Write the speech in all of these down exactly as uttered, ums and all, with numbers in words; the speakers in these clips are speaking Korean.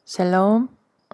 샬롬,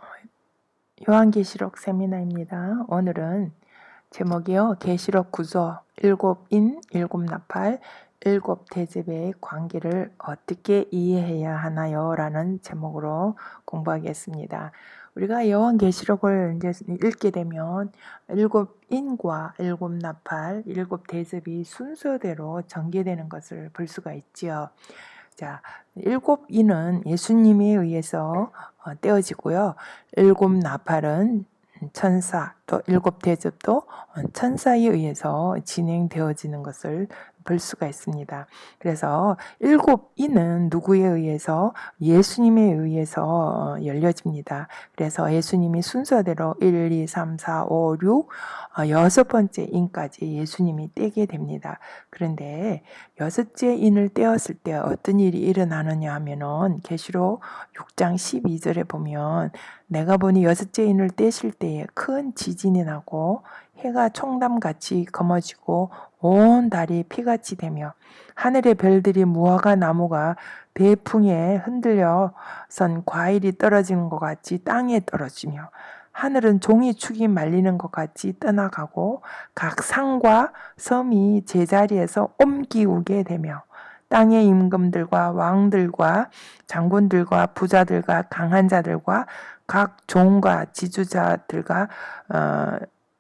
요한계시록 세미나입니다. 오늘은 제목이요. 계시록 구조, 일곱 인, 일곱 나팔, 일곱 대접의 관계를 어떻게 이해해야 하나요? 라는 제목으로 공부하겠습니다. 우리가 요한계시록을 이제 읽게 되면 일곱 인과 일곱 나팔, 일곱 대접이 순서대로 전개되는 것을 볼 수가 있지요. 자, 일곱 인은 예수님에 의해서 어, 떼어지고요. 일곱 나팔은 천사, 또 일곱 대접도 천사에 의해서 진행되어지는 것을 볼 수가 있습니다. 그래서 일곱 인은 누구에 의해서? 예수님에 의해서 열려집니다. 그래서 예수님이 순서대로 일, 이, 삼, 사, 오, 육, 여섯 번째 인까지 예수님이 떼게 됩니다. 그런데 여섯째 인을 떼었을 때 어떤 일이 일어나느냐 하면은 계시록 육 장 십이 절에 보면 내가 보니 여섯째 인을 떼실 때에 큰 지진이 나고 해가 총담같이 검어지고 온 달이 피같이 되며 하늘의 별들이 무화과 나무가 배풍에 흔들려 선 과일이 떨어지는 것 같이 땅에 떨어지며 하늘은 종이축이 말리는 것 같이 떠나가고 각 상과 섬이 제자리에서 옮기우게 되며 땅의 임금들과 왕들과 장군들과 부자들과 강한 자들과 각 종과 지주자들과 어,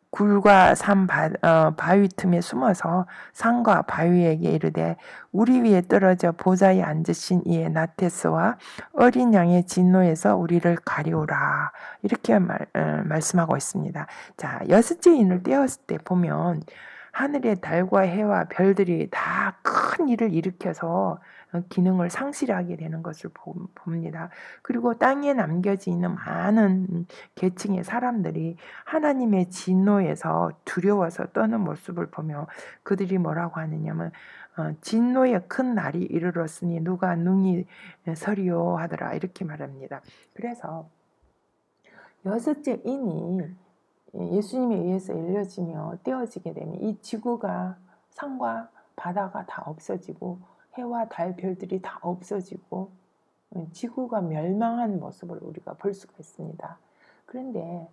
굴과 산 바, 어, 바위 틈에 숨어서 산과 바위에게 이르되 우리 위에 떨어져 보좌에 앉으신 이의 나테스와 어린 양의 진노에서 우리를 가리우라 이렇게 말, 어, 말씀하고 있습니다. 자, 여섯째 인을 떼었을 때 보면 하늘의 달과 해와 별들이 다 큰 일을 일으켜서 기능을 상실하게 되는 것을 봅니다. 그리고 땅에 남겨져 있는 많은 계층의 사람들이 하나님의 진노에서 두려워서 떠는 모습을 보며 그들이 뭐라고 하느냐면 어, 진노의 큰 날이 이르렀으니 누가 능히 서리요 하더라 이렇게 말합니다. 그래서 여섯째 인이 예수님에 의해서 열려지며 떼어지게 되면 이 지구가 산과 바다가 다 없어지고 해와 달 별들이 다 없어지고 지구가 멸망한 모습을 우리가 볼 수가 있습니다. 그런데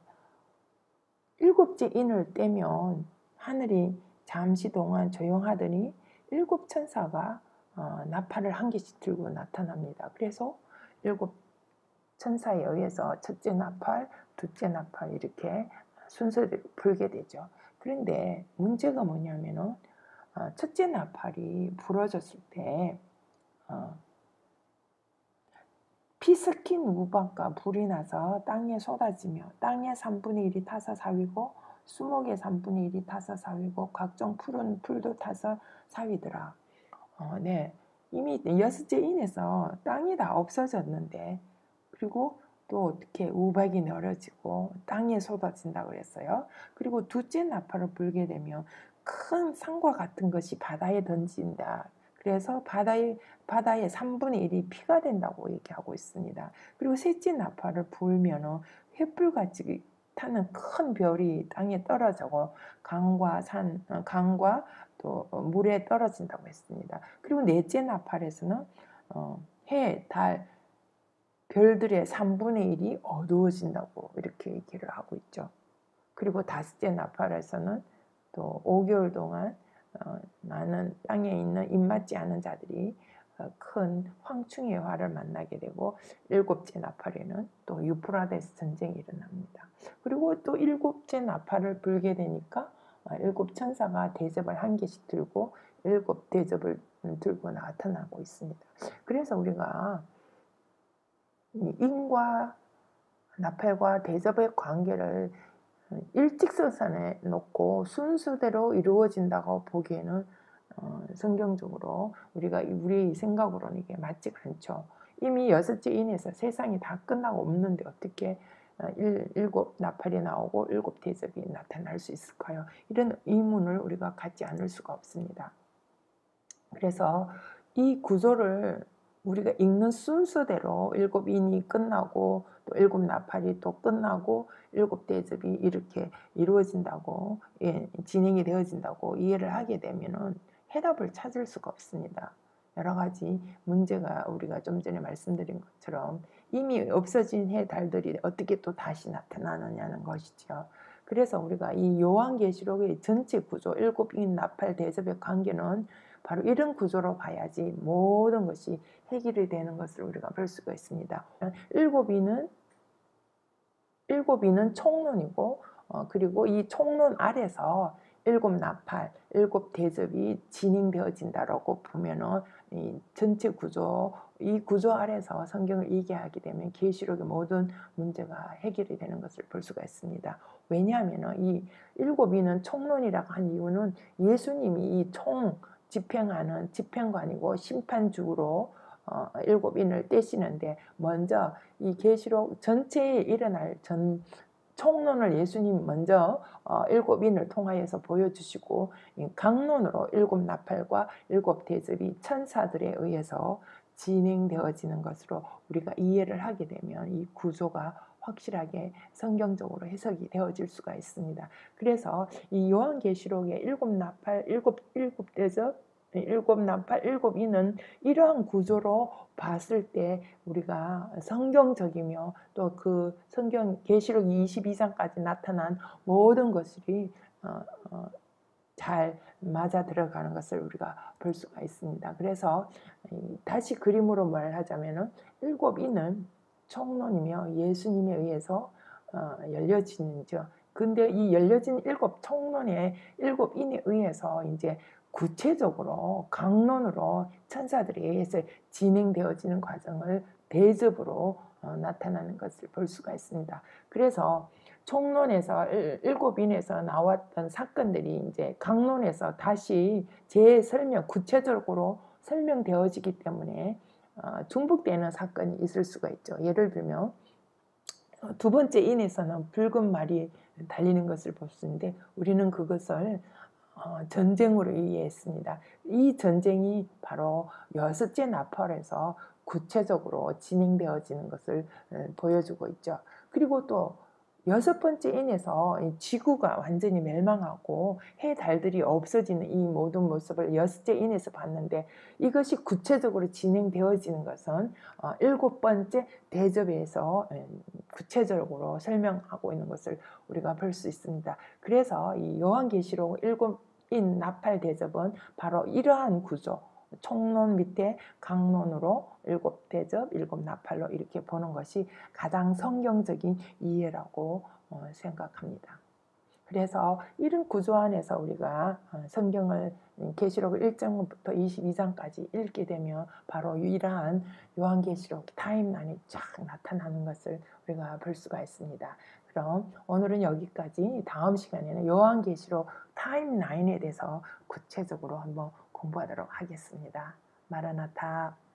일곱째 인을 떼면 하늘이 잠시 동안 조용하더니 일곱 천사가 어, 나팔을 한 개씩 들고 나타납니다. 그래서 일곱 천사에 의해서 첫째 나팔, 둘째 나팔 이렇게 순서대로 불게 되죠. 그런데 문제가 뭐냐면은 어, 첫째 나팔이 불어졌을 때 어, 피 섞인 우박과 불이 나서 땅에 쏟아지며 땅의 삼분의 일이 타서 사위고 수목의 삼분의 일이 타서 사위고 각종 푸른 풀도 타서 사위더라. 어, 네. 이미 여섯째 인에서 땅이 다 없어졌는데 그리고 또 어떻게 우박이 내려지고 땅에 쏟아진다고 그랬어요. 그리고 둘째 나팔을 불게 되면 큰 산과 같은 것이 바다에 던진다. 그래서 바다의, 바다의 삼분의 일이 피가 된다고 얘기하고 있습니다. 그리고 셋째 나팔을 불면 횃불같이 타는 큰 별이 땅에 떨어지고 강과 산, 강과 또 물에 떨어진다고 했습니다. 그리고 넷째 나팔에서는 어, 해, 달, 별들의 삼분의 일이 어두워진다고 이렇게 얘기를 하고 있죠. 그리고 다섯째 나팔에서는 또 오 개월 동안 어, 많은 땅에 있는 입맞지 않은 자들이 어, 큰 황충의 화를 만나게 되고 일곱째 나팔에는 또 유프라데스 전쟁이 일어납니다. 그리고 또 일곱째 나팔을 불게 되니까 어, 일곱 천사가 대접을 한 개씩 들고 일곱 대접을 들고 나타나고 있습니다. 그래서 우리가 인과 나팔과 대접의 관계를 일직선에 놓고 순서대로 이루어진다고 보기에는 어, 성경적으로 우리가 우리 생각으로는 이게 맞지 않죠. 이미 여섯째 인에서 세상이 다 끝나고 없는데 어떻게 일, 일곱 나팔이 나오고 일곱 대접이 나타날 수 있을까요? 이런 의문을 우리가 갖지 않을 수가 없습니다. 그래서 이 구조를 우리가 읽는 순서대로 일곱 인이 끝나고 또 일곱 나팔이 또 끝나고 일곱 대접이 이렇게 이루어진다고 예, 진행이 되어진다고 이해를 하게 되면은 해답을 찾을 수가 없습니다. 여러 가지 문제가 우리가 좀 전에 말씀드린 것처럼 이미 없어진 해 달들이 어떻게 또 다시 나타나느냐는 것이죠. 그래서 우리가 이 요한계시록의 전체 구조, 일곱 인 나팔 대접의 관계는 바로 이런 구조로 봐야지 모든 것이 해결이 되는 것을 우리가 볼 수가 있습니다. 일곱 인은 일곱 인은 총론이고, 어, 그리고 이 총론 아래서 일곱 나팔, 일곱 대접이 진행되어진다라고 보면은 이 전체 구조, 이 구조 아래서 성경을 이해하게 되면 계시록의 모든 문제가 해결이 되는 것을 볼 수가 있습니다. 왜냐하면 이 일곱 인은 총론이라고 한 이유는 예수님이 이 총 집행하는 집행관이고 심판주로 어, 일곱 인을 떼시는데, 먼저 이 계시록 전체에 일어날 전 총론을 예수님 먼저 어, 일곱 인을 통하여서 보여주시고, 강론으로 일곱 나팔과 일곱 대접이 천사들에 의해서 진행되어지는 것으로 우리가 이해를 하게 되면 이 구조가 확실하게 성경적으로 해석이 되어질 수가 있습니다. 그래서 이 요한계시록의 일곱 나팔, 일곱 일곱 대접, 일곱 나팔, 일곱 인은 이러한 구조로 봤을 때 우리가 성경적이며 또 그 성경 계시록 이십이 장까지 나타난 모든 것들이 어, 어, 잘 맞아 들어가는 것을 우리가 볼 수가 있습니다. 그래서 다시 그림으로 말하자면은 일곱 인은 총론이며 예수님에 의해서 어, 열려지는죠. 근데 이 열려진 일곱 총론의 일곱 인에 의해서 이제 구체적으로 강론으로 천사들에 의해서 진행되어지는 과정을 대접으로 어, 나타나는 것을 볼 수가 있습니다. 그래서 총론에서 일곱 인에서 나왔던 사건들이 이제 강론에서 다시 재설명, 구체적으로 설명되어지기 때문에 어, 중복되는 사건이 있을 수가 있죠. 예를 들면 두 번째 인에서는 붉은 말이 달리는 것을 볼 수 있는데, 우리는 그것을 어, 전쟁으로 이해했습니다. 이 전쟁이 바로 여섯째 나팔에서 구체적으로 진행되어지는 것을 보여주고 있죠. 그리고 또 여섯 번째 인에서 지구가 완전히 멸망하고 해 달들이 없어지는 이 모든 모습을 여섯째 인에서 봤는데, 이것이 구체적으로 진행되어지는 것은 어, 일곱 번째 대접에서 구체적으로 설명하고 있는 것을 우리가 볼 수 있습니다. 그래서 이 요한계시록 일곱 인 나팔 대접은 바로 이러한 구조, 총론 밑에 강론으로 일곱 대접, 일곱 나팔로 이렇게 보는 것이 가장 성경적인 이해라고 생각합니다. 그래서 이런 구조 안에서 우리가 성경을 계시록 일 장부터 이십이 장까지 읽게 되면 바로 이러한 요한계시록 타임라인이 쫙 나타나는 것을 우리가 볼 수가 있습니다. 그럼 오늘은 여기까지. 다음 시간에는 요한계시록 타임라인에 대해서 구체적으로 한번 공부하도록 하겠습니다. 마라나타.